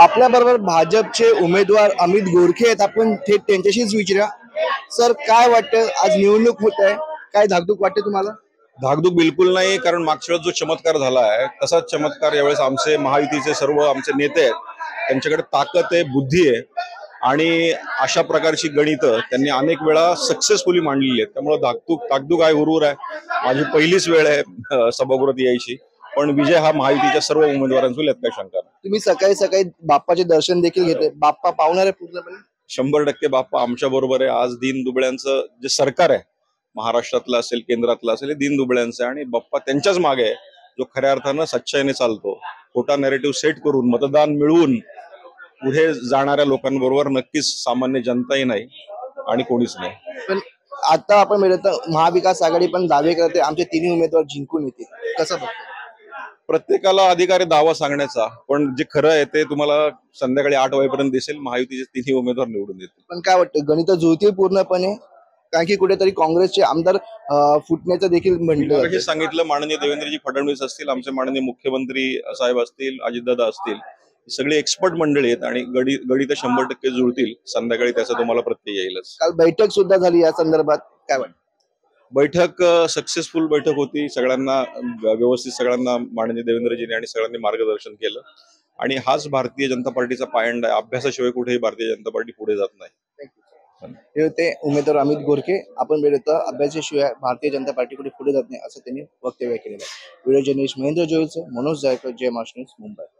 आपल्या बरोबर भाजपचे उमेदवार अमित गोरखे आहेत. आपण थेट त्यांच्याशीच विचारूया. सर, काय वाटतं, आज निवडणूक होत आहे, काय धाकधूक वाटते तुम्हाला? धाकधूक बिलकुल नाही, कारण मागच्या वेळेस जो चमत्कार झाला आहे तसाच चमत्कार यावेळेस आमचे महायुतीचे सर्व आमचे नेते आहेत, त्यांच्याकडे ताकद आहे, बुद्धी आहे आणि अशा प्रकारची गणितं त्यांनी अनेक वेळा सक्सेसफुली मांडलेली आहेत. त्यामुळे धाकधूक आहे, हुरूर आहे. माझी पहिलीच वेळ आहे सभागृहात यायची, पण विजय हा महायुतीच्या सर्व उमेदवारांचा यात काही शंका नाही. तुम्ही सकाळी सकाळी बाप्पाचे दर्शन देखील घेतले. बाप्पा पावणार आहे पूर्णपणे? 100% बाप्पा आमच्या बरोबर आहे. आज दीनदुबळ्यांचं जे सरकार आहे, महाराष्ट्रातलं असेल, केंद्रातलं असेल, हे दीनदुबळ्यांचं आहे आणि बाप्पा त्यांच्याच मागे आहे, जो खऱ्या अर्थानं सच्चाईने चालतो. खोटा नॅरेटिव्ह सेट करून मतदान मिळवून पुढे जाणाऱ्या लोकांबरोबर नक्कीच सामान्य जनताही नाही आणि कोणीच नाही. पण आता आपण बघितलं तर महाविकास आघाडी पण दावे करते आमचे तिन्ही उमेदवार जिंकून येतील. कसं बघतो? प्रत्येकाला अधिकार आहे दावा सांगण्याचा, पण जे खरं आहे ते तुम्हाला संध्याकाळी 8 वाजेपर्यंत दिसेल. महायुतीचे तिन्ही उमेदवार निवडून येतील. पण काय वाटतं, गणित जुळतील पूर्णपणे? कारण की कुठेतरी काँग्रेसचे आमदार फुटण्याचं देखील म्हटलं हे सांगितलं, माननीय देवेंद्रजी फडणवीस असतील, आमचे माननीय मुख्यमंत्री साहेब असतील, अजितदादा असतील, सगळे एक्सपर्ट मंडळी आहेत आणि गणित 100% जुळतील. संध्याकाळी त्याचा तुम्हाला प्रत्यय येईलच. काल बैठक सुद्धा झाली या संदर्भात, काय वाटतं? बैठक सक्सेसफुल बैठक होती. सगळ्यांना व्यवस्थित, सगळ्यांना माननीय देवेंद्रजींनी आणि सगळ्यांनी मार्गदर्शन केलं आणि हाच भारतीय जनता पार्टीचा पायंडा आहे. अभ्यासाशिवाय कुठेही भारतीय जनता पार्टी पुढे जात नाही. हे होते उमेदवार अमित गोरखे. आपण बघितलं अभ्यासाशिवाय भारतीय जनता पार्टी पुढे जात नाही असं त्यांनी वक्तव्य केलेलं आहे. व्हिडिओ जर्नलिस्ट महेंद्र जोईलसह मनोज जायकर, जय महाराष्ट्र न्यूज, मुंबई.